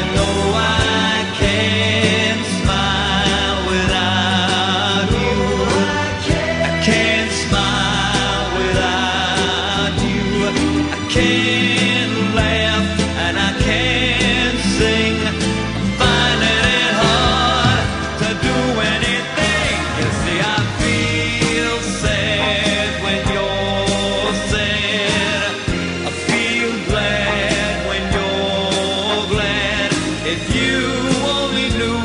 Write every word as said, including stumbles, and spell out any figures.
No, I can't smile without you. I can't smile without you. I can't laugh and I can't sing. I'm finding it hard to do anything. You see, I feel sad when you're sad. I feel glad when you're glad. If you only knew